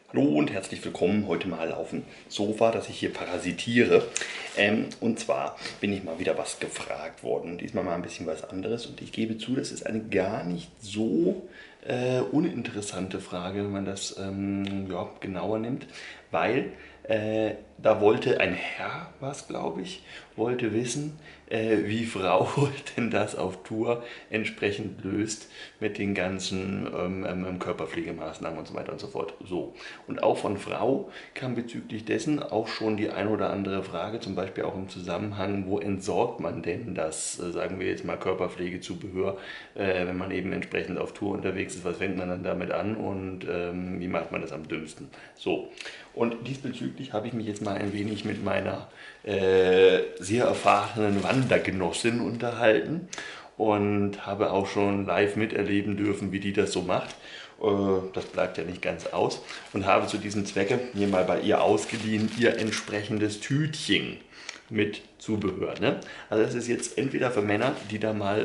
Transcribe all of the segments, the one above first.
Hallo und herzlich willkommen heute mal auf dem Sofa, dass ich hier parasitiere. Und zwar bin ich mal wieder was gefragt worden. Diesmal mal ein bisschen was anderes. Und ich gebe zu, das ist eine gar nicht so uninteressante Frage, wenn man das ja, genauer nimmt. Weil da wollte ein Herr, was glaube ich, wollte wissen, wie Frau denn das auf Tour entsprechend löst mit den ganzen Körperpflegemaßnahmen und so weiter und so fort. So. Und auch von Frau kam bezüglich dessen auch schon die ein oder andere Frage, zum Beispiel auch im Zusammenhang, wo entsorgt man denn das, sagen wir jetzt mal Körperpflegezubehör, wenn man eben entsprechend auf Tour unterwegs ist, was fängt man dann damit an und wie macht man das am dümmsten? So. Und diesbezüglich habe ich mich jetzt mal ein wenig mit meiner sehr erfahrenen Wandergenossin unterhalten und habe auch schon live miterleben dürfen, wie die das so macht. Das bleibt ja nicht ganz aus. Und habe zu diesem Zwecke mir mal bei ihr ausgeliehen, ihr entsprechendes Tütchen mit Zubehör. Ne? Also das ist jetzt entweder für Männer, die da mal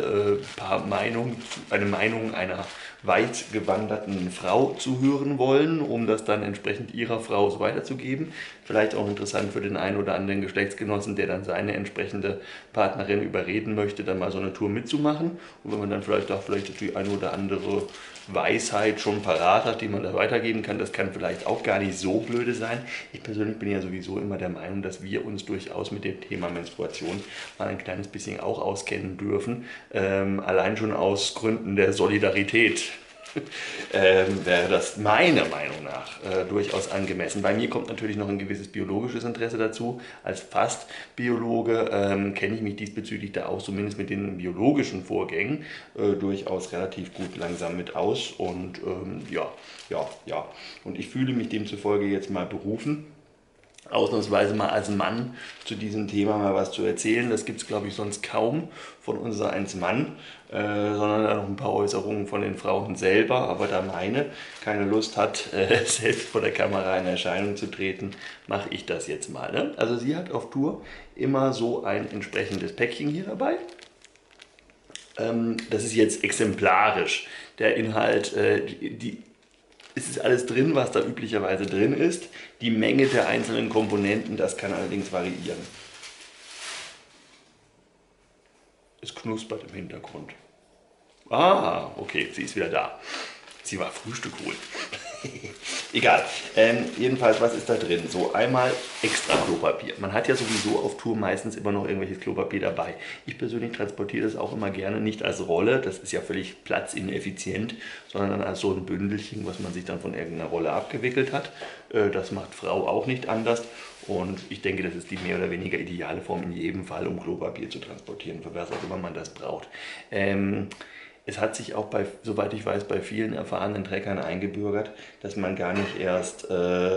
eine Meinung einer weit gewanderten Frau zu hören wollen, um das dann entsprechend ihrer Frau so weiterzugeben. Vielleicht auch interessant für den einen oder anderen Geschlechtsgenossen, der dann seine entsprechende Partnerin überreden möchte, dann mal so eine Tour mitzumachen. Und wenn man dann vielleicht auch die eine oder andere Weisheit schon parat hat, die man da weitergeben kann, das kann vielleicht auch gar nicht so blöde sein. Ich persönlich bin ja sowieso immer der Meinung, dass wir uns durchaus mit dem Thema Menstruation mal ein kleines bisschen auch auskennen dürfen. Allein schon aus Gründen der Solidarität wäre das meiner Meinung nach durchaus angemessen. Bei mir kommt natürlich noch ein gewisses biologisches Interesse dazu. Als Fast-Biologe kenne ich mich diesbezüglich da auch zumindest mit den biologischen Vorgängen durchaus relativ gut langsam mit aus. Und ja. Und ich fühle mich demzufolge jetzt mal berufen, ausnahmsweise mal als Mann zu diesem Thema mal was zu erzählen. Das gibt es, glaube ich, sonst kaum von unser eins Mann, sondern da noch ein paar Äußerungen von den Frauen selber. Aber da meine keine Lust hat, selbst vor der Kamera in Erscheinung zu treten, mache ich das jetzt mal. Ne? Also sie hat auf Tour immer so ein entsprechendes Päckchen hier dabei. Das ist jetzt exemplarisch. Der Inhalt, es ist alles drin, was da üblicherweise drin ist. Die Menge der einzelnen Komponenten, das kann allerdings variieren. Es knuspert im Hintergrund. Ah, okay, sie ist wieder da. Sie war Frühstück holen. Egal. Jedenfalls, was ist da drin? So, einmal extra Klopapier. Man hat ja sowieso auf Tour meistens immer noch irgendwelches Klopapier dabei. Ich persönlich transportiere das auch immer gerne nicht als Rolle, das ist ja völlig platzineffizient, sondern dann als so ein Bündelchen, was man sich dann von irgendeiner Rolle abgewickelt hat. Das macht Frau auch nicht anders. Und ich denke, das ist die mehr oder weniger ideale Form in jedem Fall, um Klopapier zu transportieren, für was auch immer man das braucht. Es hat sich auch soweit ich weiß, bei vielen erfahrenen Trekkern eingebürgert, dass man gar nicht erst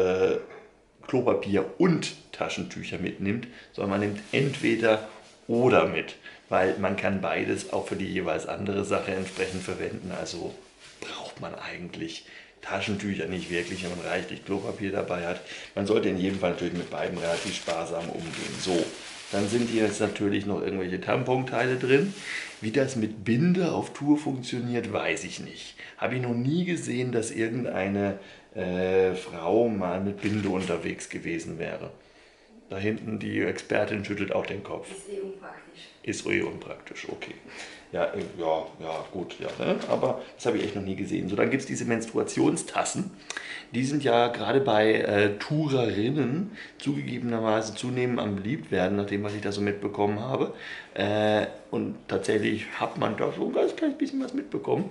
Klopapier und Taschentücher mitnimmt, sondern man nimmt entweder oder mit, weil man kann beides auch für die jeweils andere Sache entsprechend verwenden. Also braucht man eigentlich Taschentücher nicht wirklich, wenn man reichlich Klopapier dabei hat. Man sollte in jedem Fall natürlich mit beiden relativ sparsam umgehen. So, dann sind hier jetzt natürlich noch irgendwelche Tamponteile drin. Wie das mit Binde auf Tour funktioniert, weiß ich nicht. Habe ich noch nie gesehen, dass irgendeine Frau mal mit Binde unterwegs gewesen wäre. Da hinten die Expertin schüttelt auch den Kopf. Ist eh unpraktisch. Ist eh unpraktisch, okay. Ja, gut, ja, ne? Aber das habe ich echt noch nie gesehen. So, dann gibt es diese Menstruationstassen. Die sind ja gerade bei Tourerinnen zugegebenerweise zunehmend am beliebt werden, nach dem, was ich da so mitbekommen habe. Und tatsächlich hat man da schon ein ganz kleines bisschen was mitbekommen.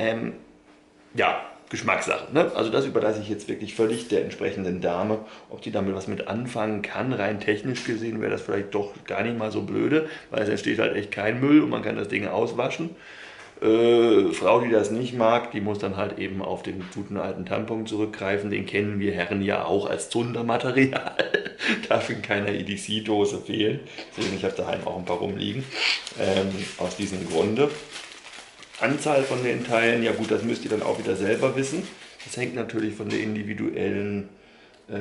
Ja, Geschmackssache. Ne? Also das überlasse ich jetzt wirklich völlig der entsprechenden Dame, ob die damit was mit anfangen kann. Rein technisch gesehen wäre das vielleicht doch gar nicht mal so blöde, weil es entsteht halt echt kein Müll und man kann das Ding auswaschen. Frau, die das nicht mag, die muss dann halt eben auf den guten alten Tampon zurückgreifen. Den kennen wir Herren ja auch als Zundermaterial. Darf in keiner EDC-Dose fehlen. Deswegen, ich habe daheim auch ein paar rumliegen. Aus diesem Grunde. Anzahl von den Teilen, ja gut, das müsst ihr dann auch wieder selber wissen. Das hängt natürlich von der individuellen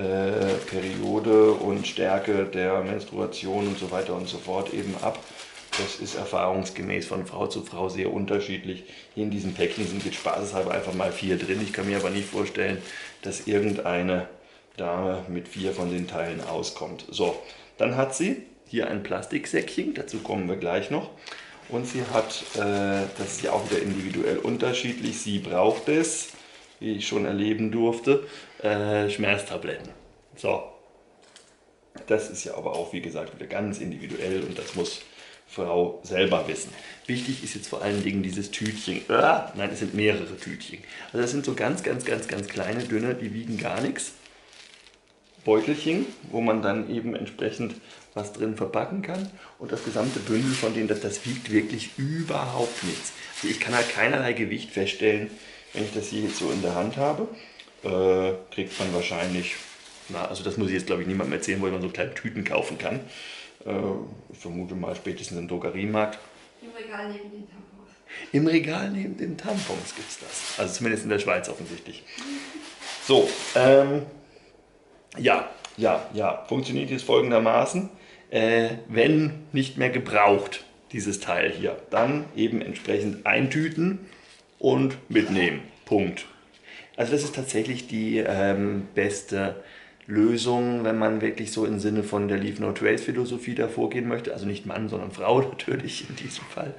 Periode und Stärke der Menstruation und so weiter und so fort eben ab. das ist erfahrungsgemäß von Frau zu Frau sehr unterschiedlich. Hier in diesem Päckchen sind jetzt spaßeshalber einfach mal 4 drin. Ich kann mir aber nicht vorstellen, dass irgendeine Dame mit 4 von den Teilen auskommt. So, dann hat sie hier ein Plastiksäckchen, dazu kommen wir gleich noch. Und sie hat, das ist ja auch wieder individuell unterschiedlich, sie braucht es, wie ich schon erleben durfte, Schmerztabletten. So, das ist ja aber auch, wie gesagt, wieder ganz individuell und das muss Frau selber wissen. Wichtig ist jetzt vor allen Dingen dieses Tütchen. Nein, es sind mehrere Tütchen. Also das sind so ganz kleine, dünne, die wiegen gar nichts. Beutelchen, wo man dann eben entsprechend was drin verpacken kann. Und das gesamte Bündel von denen, das wiegt wirklich überhaupt nichts. Also ich kann halt keinerlei Gewicht feststellen, wenn ich das hier jetzt so in der Hand habe. Kriegt man wahrscheinlich, also das muss ich jetzt glaube ich niemandem erzählen, weil man so kleine Tüten kaufen kann. Ich vermute mal spätestens im Drogeriemarkt. Im Regal neben den Tampons. Im Regal neben den Tampons gibt es das. Also zumindest in der Schweiz offensichtlich. So, ja, funktioniert jetzt folgendermaßen. Wenn nicht mehr gebraucht, dieses Teil hier, dann eben entsprechend eintüten und mitnehmen. Punkt. Also das ist tatsächlich die beste Lösung, wenn man wirklich so im Sinne von der Leave No Trace Philosophie da vorgehen möchte. Also nicht Mann, sondern Frau natürlich in diesem Fall.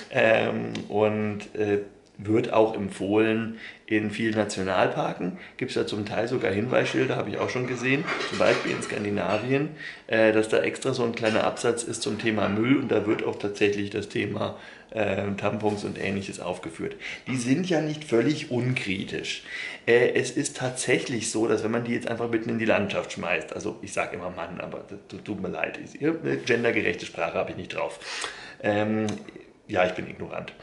Wird auch empfohlen in vielen Nationalparken. Gibt es da zum Teil sogar Hinweisschilder, habe ich auch schon gesehen, zum Beispiel in Skandinavien, dass da extra so ein kleiner Absatz ist zum Thema Müll und da wird auch tatsächlich das Thema Tampons und Ähnliches aufgeführt. Die sind ja nicht völlig unkritisch. Es ist tatsächlich so, dass wenn man die jetzt einfach mitten in die Landschaft schmeißt, also ich sage immer Mann, aber das tut mir leid, eine gendergerechte Sprache habe ich nicht drauf. Ja, ich bin ignorant.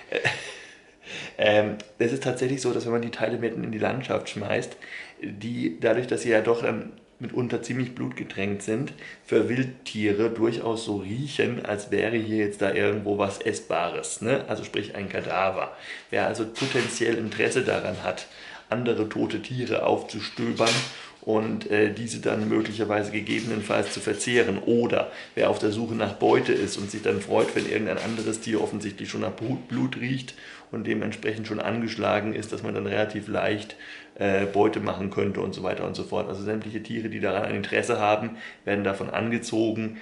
Es ist tatsächlich so, dass wenn man die Teile mitten in die Landschaft schmeißt, die dadurch, dass sie ja doch mitunter ziemlich blutgetränkt sind, für Wildtiere durchaus so riechen, als wäre hier jetzt da irgendwo was Essbares, ne? Also sprich ein Kadaver. Wer also potenziell Interesse daran hat, andere tote Tiere aufzustöbern und diese dann möglicherweise gegebenenfalls zu verzehren. Oder wer auf der Suche nach Beute ist und sich dann freut, wenn irgendein anderes Tier offensichtlich schon nach Blut riecht und dementsprechend schon angeschlagen ist, dass man dann relativ leicht Beute machen könnte und so weiter und so fort. Also sämtliche Tiere, die daran ein Interesse haben, werden davon angezogen,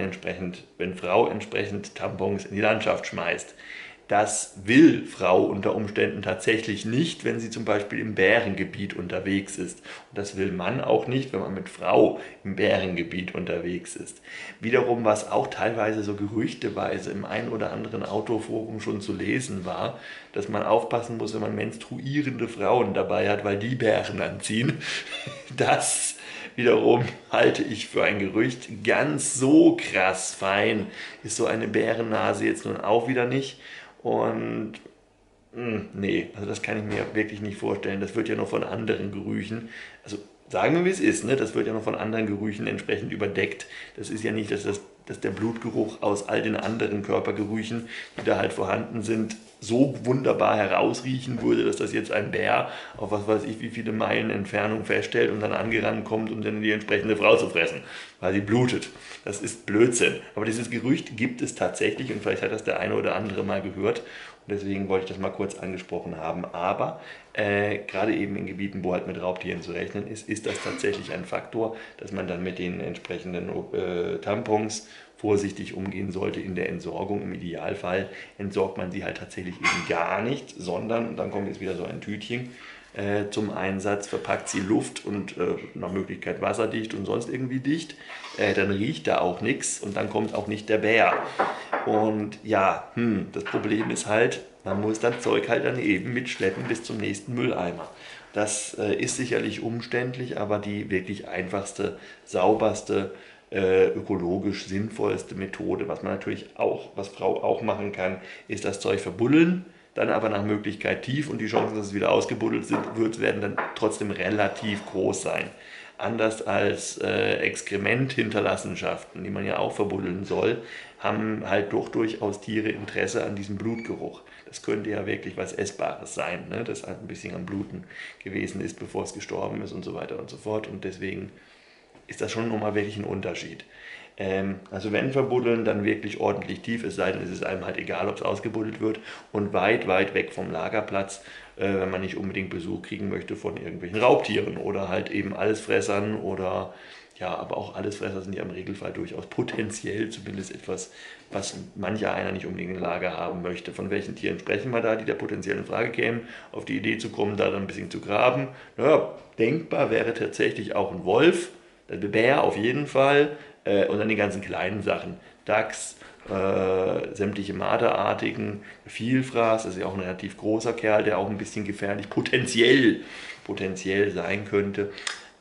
wenn Frau entsprechend Tampons in die Landschaft schmeißt. Das will Frau unter Umständen tatsächlich nicht, wenn sie zum Beispiel im Bärengebiet unterwegs ist. Und das will Mann auch nicht, wenn man mit Frau im Bärengebiet unterwegs ist. Wiederum, was auch teilweise so gerüchteweise im einen oder anderen Autoforum schon zu lesen war, dass man aufpassen muss, wenn man menstruierende Frauen dabei hat, weil die Bären anziehen. Das wiederum halte ich für ein Gerücht. Ganz so krass fein ist so eine Bärennase jetzt nun auch wieder nicht. Und nee, also das kann ich mir wirklich nicht vorstellen. Das wird ja noch von anderen Gerüchen, also sagen wir wie es ist, ne? Das wird ja noch von anderen Gerüchen entsprechend überdeckt. Das ist ja nicht, dass der Blutgeruch aus all den anderen Körpergerüchen, die da halt vorhanden sind, so wunderbar herausriechen würde, dass das jetzt ein Bär auf was weiß ich wie viele Meilen Entfernung feststellt und dann angerannt kommt, um dann die entsprechende Frau zu fressen, weil sie blutet. Das ist Blödsinn. Aber dieses Gerücht gibt es tatsächlich und vielleicht hat das der eine oder andere mal gehört. Und deswegen wollte ich das mal kurz angesprochen haben. Aber gerade eben in Gebieten, wo halt mit Raubtieren zu rechnen ist, ist das tatsächlich ein Faktor, dass man dann mit den entsprechenden Tampons vorsichtig umgehen sollte in der Entsorgung. Im Idealfall entsorgt man sie halt tatsächlich eben gar nicht, sondern, und dann kommt jetzt wieder so ein Tütchen zum Einsatz, verpackt sie Luft und nach Möglichkeit wasserdicht und sonst irgendwie dicht, dann riecht da auch nichts und dann kommt auch nicht der Bär. Und ja, das Problem ist halt, man muss das Zeug halt dann eben mitschleppen bis zum nächsten Mülleimer. Das ist sicherlich umständlich, aber die wirklich einfachste, sauberste, ökologisch sinnvollste Methode. Was man natürlich auch, was Frau auch machen kann, ist das Zeug verbuddeln, dann aber nach Möglichkeit tief und die Chancen, dass es wieder ausgebuddelt wird, werden dann trotzdem relativ groß sein. Anders als Exkrementhinterlassenschaften, die man ja auch verbuddeln soll, haben halt doch durchaus Tiere Interesse an diesem Blutgeruch. Das könnte ja wirklich was Essbares sein, ne? Das halt ein bisschen am Bluten gewesen ist, bevor es gestorben ist und so weiter und so fort. Und deswegen ist das schon nochmal wirklich ein Unterschied. Also wenn verbuddeln, dann wirklich ordentlich tief, es sei denn, es ist einem halt egal, ob es ausgebuddelt wird und weit, weit weg vom Lagerplatz, wenn man nicht unbedingt Besuch kriegen möchte von irgendwelchen Raubtieren oder halt eben Allesfressern oder ja, aber auch Allesfresser sind ja im Regelfall durchaus potenziell zumindest etwas, was mancher einer nicht unbedingt im Lager haben möchte. Von welchen Tieren sprechen wir da, die da potenziell in Frage kämen, auf die Idee zu kommen, da dann ein bisschen zu graben? Naja, denkbar wäre tatsächlich auch ein Wolf, der Bär auf jeden Fall, und dann die ganzen kleinen Sachen, Dachs, sämtliche Marderartigen, Vielfraß, das ist ja auch ein relativ großer Kerl, der auch ein bisschen gefährlich potenziell sein könnte.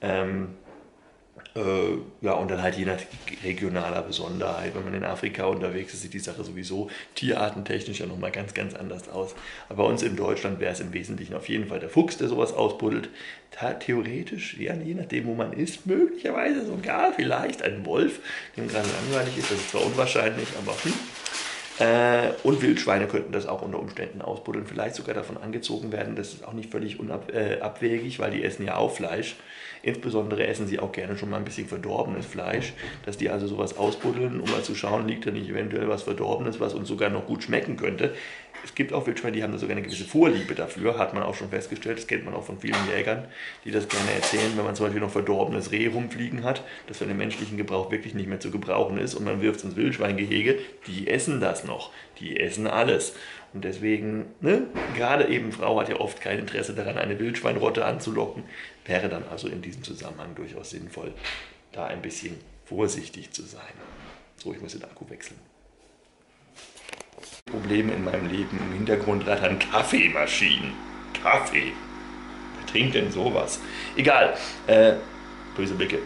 Ja, und dann halt je nach regionaler Besonderheit. Wenn man in Afrika unterwegs ist, sieht die Sache sowieso tierartentechnisch ja nochmal ganz, ganz anders aus. Aber bei uns in Deutschland wäre es im Wesentlichen auf jeden Fall der Fuchs, der sowas ausbuddelt. Theoretisch, ja, je nachdem, wo man ist, möglicherweise sogar vielleicht ein Wolf, dem gerade langweilig ist. Das ist zwar unwahrscheinlich, aber und Wildschweine könnten das auch unter Umständen ausbuddeln, vielleicht sogar davon angezogen werden. Das ist auch nicht völlig unabwegig, weil die essen ja auch Fleisch. Insbesondere essen sie auch gerne schon mal ein bisschen verdorbenes Fleisch, dass die also sowas ausbuddeln, um mal zu schauen, liegt da nicht eventuell was Verdorbenes, was uns sogar noch gut schmecken könnte. Es gibt auch Wildschweine, die haben da sogar eine gewisse Vorliebe dafür, hat man auch schon festgestellt, das kennt man auch von vielen Jägern, die das gerne erzählen, wenn man zum Beispiel noch verdorbenes Reh rumfliegen hat, das für den menschlichen Gebrauch wirklich nicht mehr zu gebrauchen ist und man wirft es ins Wildschweingehege, die essen das noch, die essen alles. Und deswegen, ne, gerade eben Frau hat ja oft kein Interesse daran, eine Wildschweinrotte anzulocken, wäre dann also in diesem Zusammenhang durchaus sinnvoll, da ein bisschen vorsichtig zu sein. So, ich muss den Akku wechseln. Probleme in meinem Leben. Im Hintergrund rattern Kaffeemaschinen. Kaffee. Wer trinkt denn sowas? Egal. Böse Blicke.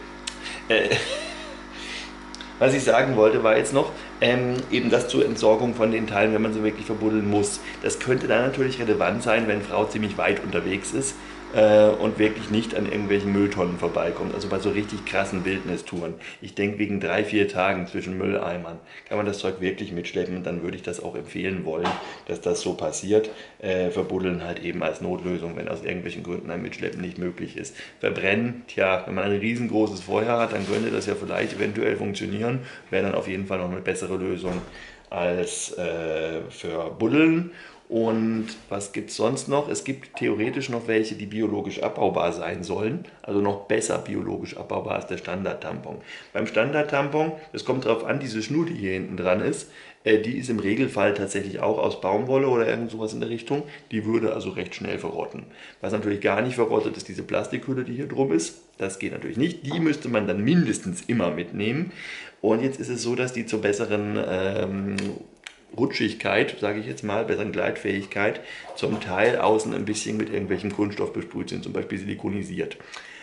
Was ich sagen wollte, war jetzt noch, eben das zur Entsorgung von den Teilen, wenn man sie wirklich verbuddeln muss. Das könnte dann natürlich relevant sein, wenn Frau ziemlich weit unterwegs ist und wirklich nicht an irgendwelchen Mülltonnen vorbeikommt. Also bei so richtig krassen Wildnistouren. Ich denke, wegen 3-4 Tagen zwischen Mülleimern kann man das Zeug wirklich mitschleppen und dann würde ich das auch empfehlen wollen, dass das so passiert. Verbuddeln halt eben als Notlösung, wenn aus irgendwelchen Gründen ein Mitschleppen nicht möglich ist. Verbrennen, tja, wenn man ein riesengroßes Feuer hat, dann könnte das ja vielleicht eventuell funktionieren. Wäre dann auf jeden Fall noch eine bessere Lösung als für Buddeln. Und was gibt es sonst noch? Es gibt theoretisch noch welche, die biologisch abbaubar sein sollen, also noch besser biologisch abbaubar als der Standard-Tampon. Beim Standard-Tampon, das kommt darauf an, diese Schnur, die hier hinten dran ist, die ist im Regelfall tatsächlich auch aus Baumwolle oder irgend sowas in der Richtung. Die würde also recht schnell verrotten. Was natürlich gar nicht verrottet, ist diese Plastikhülle, die hier drum ist. Das geht natürlich nicht. Die müsste man dann mindestens immer mitnehmen. Und jetzt ist es so, dass die zur besseren Rutschigkeit, sage ich jetzt mal, besseren Gleitfähigkeit, zum Teil außen ein bisschen mit irgendwelchem Kunststoff besprüht sind, zum Beispiel silikonisiert.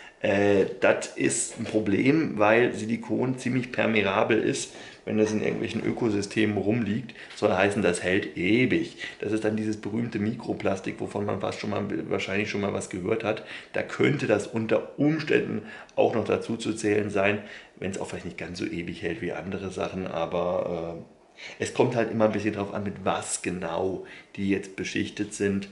Das ist ein Problem, weil Silikon ziemlich permeabel ist, wenn das in irgendwelchen Ökosystemen rumliegt. Soll heißen, das hält ewig. Das ist dann dieses berühmte Mikroplastik, wovon man wahrscheinlich schon mal was gehört hat. Da könnte das unter Umständen auch noch dazu zu zählen sein, wenn es auch vielleicht nicht ganz so ewig hält wie andere Sachen, aber es kommt halt immer ein bisschen drauf an, mit was genau die jetzt beschichtet sind.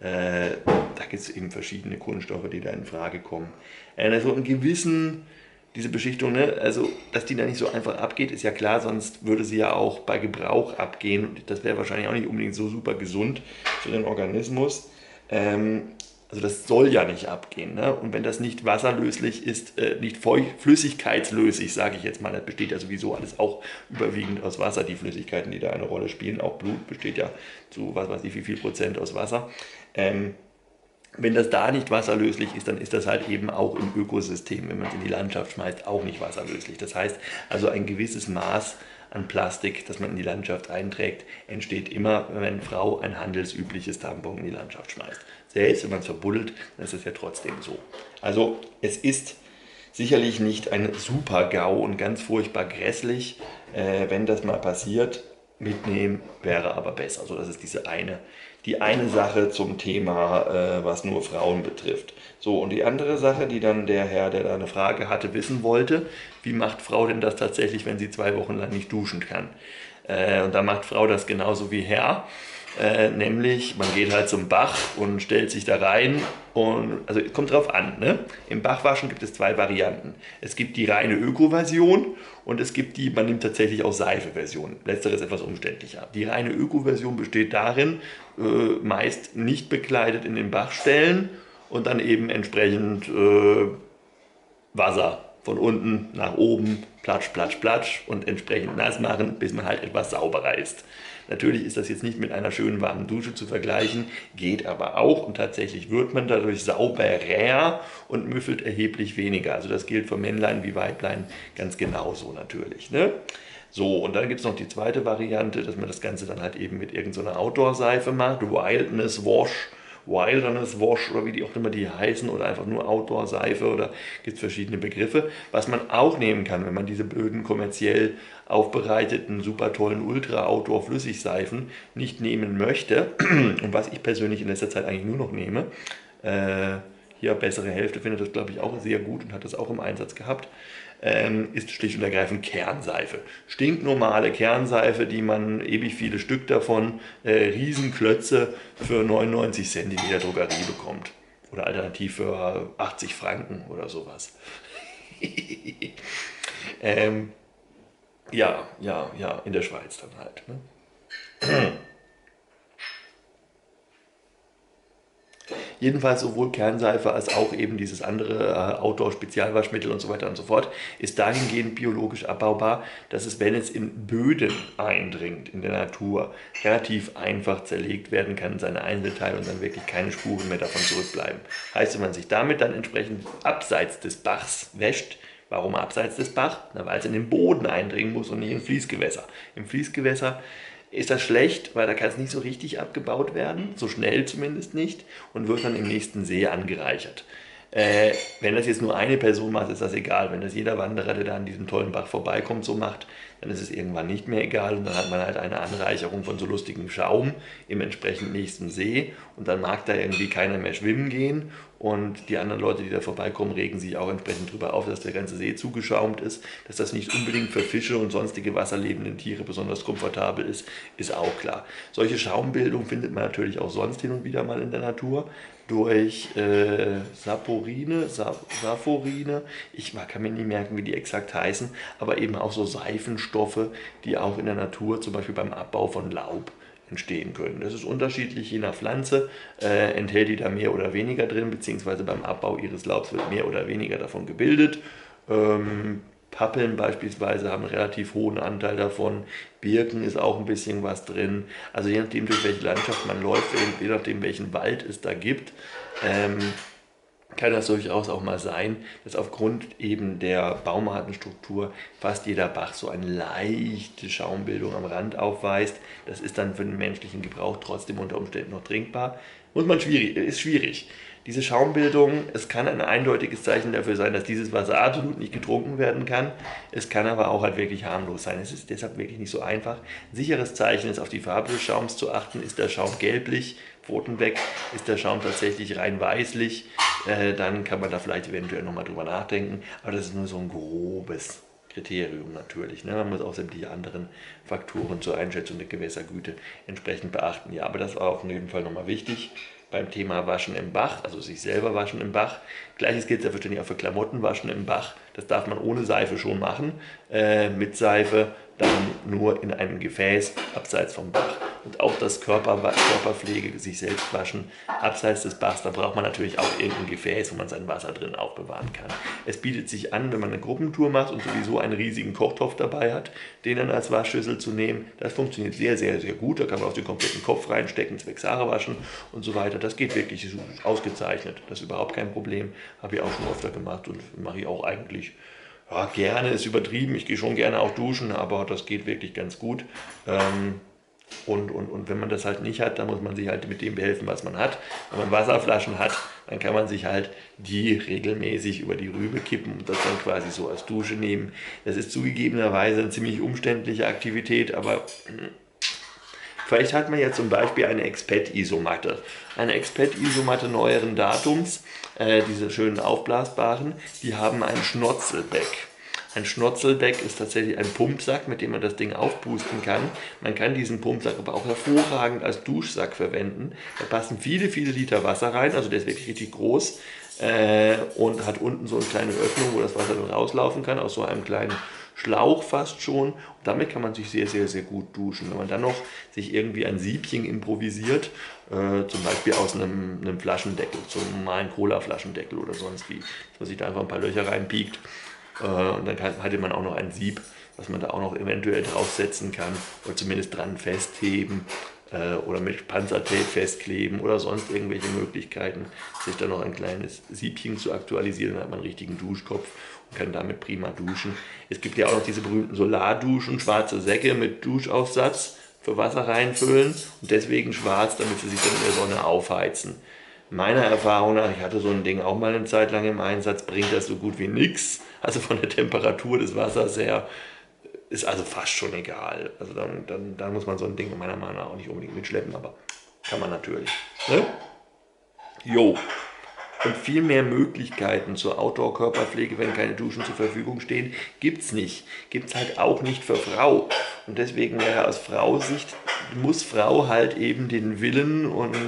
Da gibt es eben verschiedene Kunststoffe, die da in Frage kommen. Also einen gewissen, diese Beschichtung, ne, also dass die da nicht so einfach abgeht, ist ja klar, sonst würde sie ja auch bei Gebrauch abgehen. Und das wäre wahrscheinlich auch nicht unbedingt so super gesund für den Organismus. Also das soll ja nicht abgehen. Ne? Und wenn das nicht wasserlöslich ist, nicht flüssigkeitslöslich, sage ich jetzt mal, das besteht ja sowieso alles auch überwiegend aus Wasser, die Flüssigkeiten, die da eine Rolle spielen. Auch Blut besteht ja zu, was weiß ich, wie viel Prozent aus Wasser. Wenn das da nicht wasserlöslich ist, dann ist das halt eben auch im Ökosystem, wenn man es in die Landschaft schmeißt, auch nicht wasserlöslich. Das heißt, also ein gewisses Maß an Plastik, das man in die Landschaft einträgt, entsteht immer, wenn eine Frau ein handelsübliches Tampon in die Landschaft schmeißt. Selbst wenn man es verbuddelt, dann ist es ja trotzdem so. Also es ist sicherlich nicht ein Super-GAU und ganz furchtbar grässlich, wenn das mal passiert. Mitnehmen wäre aber besser. Also das ist die eine Sache zum Thema, was nur Frauen betrifft. So, und die andere Sache, die dann der Herr, der da eine Frage hatte, wissen wollte, wie macht Frau denn das tatsächlich, wenn sie 2 Wochen lang nicht duschen kann? Und da macht Frau das genauso wie Herr. Nämlich, man geht halt zum Bach und stellt sich da rein. Und, also es kommt drauf an, ne? Im Bachwaschen gibt es zwei Varianten. Es gibt die reine Öko-Version und es gibt die, man nimmt tatsächlich auch Seife-Version. Letztere ist etwas umständlicher. Die reine Öko-Version besteht darin, meist nicht bekleidet in den Bach stellen und dann eben entsprechend Wasser von unten nach oben, platsch, platsch, platsch und entsprechend nass machen, bis man halt etwas sauberer ist. Natürlich ist das jetzt nicht mit einer schönen warmen Dusche zu vergleichen, geht aber auch und tatsächlich wird man dadurch sauberer und müffelt erheblich weniger. Also das gilt für Männlein wie Weiblein ganz genauso natürlich. Ne? So, und dann gibt es noch die zweite Variante, dass man das Ganze dann halt eben mit irgendeiner Outdoor-Seife macht, Wilderness Wash oder wie die auch immer die heißen oder einfach nur Outdoor-Seife oder gibt es verschiedene Begriffe, was man auch nehmen kann, wenn man diese blöden kommerziell aufbereiteten, super tollen Ultra-Outdoor-Flüssigseifen nicht nehmen möchte und was ich persönlich in letzter Zeit eigentlich nur noch nehme. Hier bessere Hälfte findet das glaube ich auch sehr gut und hat das auch im Einsatz gehabt. Ist schlicht und ergreifend Kernseife. Stinknormale Kernseife, die man ewig viele Stück davon, Riesenklötze für 99 Cent in jeder Drogerie bekommt. Oder alternativ für 80 Franken oder sowas. Ja, in der Schweiz dann halt. Ne? Jedenfalls sowohl Kernseife als auch eben dieses andere Outdoor-Spezialwaschmittel und so weiter und so fort ist dahingehend biologisch abbaubar, dass es, wenn es in Böden eindringt, in der Natur, relativ einfach zerlegt werden kann in seine Einzelteile und dann wirklich keine Spuren mehr davon zurückbleiben. Heißt, wenn man sich damit dann entsprechend abseits des Bachs wäscht, warum abseits des Bachs? Na, weil es in den Boden eindringen muss und nicht in Fließgewässer. Im Fließgewässer ist das schlecht, weil da kann es nicht so richtig abgebaut werden, so schnell zumindest nicht, und wird dann im nächsten See angereichert. Wenn das jetzt nur eine Person macht, ist das egal. Wenn das jeder Wanderer, der da an diesem tollen Bach vorbeikommt, so macht, dann ist es irgendwann nicht mehr egal und dann hat man halt eine Anreicherung von so lustigem Schaum im entsprechend nächsten See und dann mag da irgendwie keiner mehr schwimmen gehen und die anderen Leute, die da vorbeikommen, regen sich auch entsprechend darüber auf, dass der ganze See zugeschaumt ist, dass das nicht unbedingt für Fische und sonstige wasserlebenden Tiere besonders komfortabel ist, ist auch klar. Solche Schaumbildung findet man natürlich auch sonst hin und wieder mal in der Natur durch Saporine, ich kann mir nie merken, wie die exakt heißen, aber eben auch so Seifenstoffe, die auch in der Natur, zum Beispiel beim Abbau von Laub, entstehen können. Das ist unterschiedlich, je nach Pflanze enthält die da mehr oder weniger drin, beziehungsweise beim Abbau ihres Laubs wird mehr oder weniger davon gebildet. Pappeln beispielsweise haben einen relativ hohen Anteil davon, Birken ist auch ein bisschen was drin. Also je nachdem, durch welche Landschaft man läuft, je nachdem, welchen Wald es da gibt, kann das durchaus auch mal sein, dass aufgrund eben der Baumartenstruktur fast jeder Bach so eine leichte Schaumbildung am Rand aufweist. Das ist dann für den menschlichen Gebrauch trotzdem unter Umständen noch trinkbar. Ist schwierig. Diese Schaumbildung, es kann ein eindeutiges Zeichen dafür sein, dass dieses Wasser absolut nicht getrunken werden kann. Es kann aber auch halt wirklich harmlos sein. Es ist deshalb wirklich nicht so einfach. Ein sicheres Zeichen ist, auf die Farbe des Schaums zu achten. Ist der Schaum gelblich, Pfoten weg, ist der Schaum tatsächlich rein weißlich, dann kann man da vielleicht eventuell nochmal drüber nachdenken. Aber das ist nur so ein grobes Kriterium natürlich. Ne? Man muss auch sämtliche anderen Faktoren zur Einschätzung der Gewässergüte entsprechend beachten. Ja, aber das war auf jeden Fall nochmal wichtig beim Thema Waschen im Bach, also sich selber waschen im Bach. Gleiches gilt selbstverständlich auch für Klamotten waschen im Bach. Das darf man ohne Seife schon machen. Mit Seife dann nur in einem Gefäß abseits vom Bach. Und auch das Körperpflege, sich selbst waschen, abseits des Bachs, da braucht man natürlich auch irgendein Gefäß, wo man sein Wasser drin aufbewahren kann. Es bietet sich an, wenn man eine Gruppentour macht und sowieso einen riesigen Kochtopf dabei hat, den dann als Waschschüssel zu nehmen. Das funktioniert sehr, sehr, sehr gut. Da kann man auch den kompletten Kopf reinstecken, zwecks Haare waschen und so weiter. Das geht wirklich ausgezeichnet. Das ist überhaupt kein Problem. Habe ich auch schon öfter gemacht und mache ich auch eigentlich. Ja, gerne ist übertrieben. Ich gehe schon gerne auch duschen, aber das geht wirklich ganz gut. Und wenn man das halt nicht hat, dann muss man sich halt mit dem behelfen, was man hat. Wenn man Wasserflaschen hat, dann kann man sich halt die regelmäßig über die Rübe kippen und das dann quasi so als Dusche nehmen. Das ist zugegebenerweise eine ziemlich umständliche Aktivität, aber vielleicht hat man ja zum Beispiel eine Exped-Isomatte. Eine Exped-Isomatte neueren Datums, diese schönen aufblasbaren, die haben ein Schnotzelbeck. Ein Schnotzeldeck ist tatsächlich ein Pumpsack, mit dem man das Ding aufpusten kann. Man kann diesen Pumpsack aber auch hervorragend als Duschsack verwenden. Da passen viele, viele Liter Wasser rein, also der ist wirklich richtig groß und hat unten so eine kleine Öffnung, wo das Wasser dann rauslaufen kann, aus so einem kleinen Schlauch fast schon. Und damit kann man sich sehr, sehr, sehr gut duschen. Wenn man dann noch sich irgendwie ein Siebchen improvisiert, zum Beispiel aus einem Flaschendeckel, zum normalen Cola-Flaschendeckel oder sonst wie, dass man sich da einfach ein paar Löcher reinpiekt. Und dann hatte man auch noch ein Sieb, was man da auch noch eventuell draufsetzen kann oder zumindest dran festheben oder mit Panzertape festkleben oder sonst irgendwelche Möglichkeiten, sich da noch ein kleines Siebchen zu aktualisieren. Dann hat man einen richtigen Duschkopf und kann damit prima duschen. Es gibt ja auch noch diese berühmten Solarduschen, schwarze Säcke mit Duschaussatz für Wasser reinfüllen und deswegen schwarz, damit sie sich dann in der Sonne aufheizen. Meiner Erfahrung nach, ich hatte so ein Ding auch mal eine Zeit lang im Einsatz, bringt das so gut wie nichts. Also von der Temperatur des Wassers her ist also fast schon egal. Also dann muss man so ein Ding meiner Meinung nach auch nicht unbedingt mitschleppen, aber kann man natürlich. Ne? Jo. Und viel mehr Möglichkeiten zur Outdoor-Körperpflege, wenn keine Duschen zur Verfügung stehen, gibt es nicht. Gibt es halt auch nicht für Frau. Und deswegen wäre aus Frau-Sicht, muss Frau halt eben den Willen und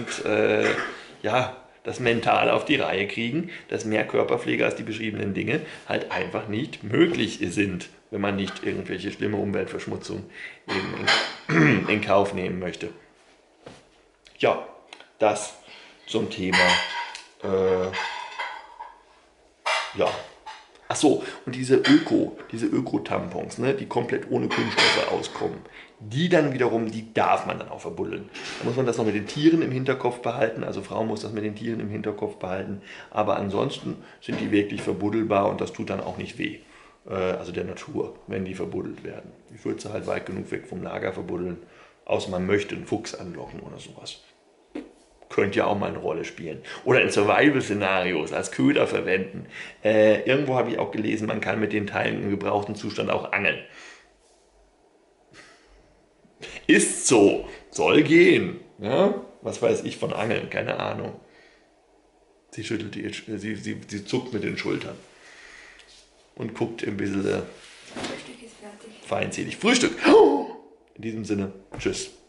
das mental auf die Reihe kriegen, dass mehr Körperpflege als die beschriebenen Dinge halt einfach nicht möglich sind, wenn man nicht irgendwelche schlimme Umweltverschmutzung in Kauf nehmen möchte. Ja, das zum Thema. Ach so, und diese Öko-Tampons, ne, die komplett ohne Kunststoffe auskommen, die dann wiederum, die darf man dann auch verbuddeln. Da muss man das noch mit den Tieren im Hinterkopf behalten, also Frau muss das mit den Tieren im Hinterkopf behalten, aber ansonsten sind die wirklich verbuddelbar und das tut dann auch nicht weh. Also der Natur, wenn die verbuddelt werden. Ich würde sie halt weit genug weg vom Lager verbuddeln, außer man möchte einen Fuchs anlocken oder sowas. Könnte ja auch mal eine Rolle spielen. Oder in Survival-Szenarios als Köder verwenden. Irgendwo habe ich auch gelesen, man kann mit den Teilen im gebrauchten Zustand auch angeln. Ist so. Soll gehen. Ja? Was weiß ich von Angeln? Keine Ahnung. Sie schüttelt sie zuckt mit den Schultern. Und guckt ein bisschen Frühstück ist fertig. feindselig. Frühstück! In diesem Sinne, tschüss.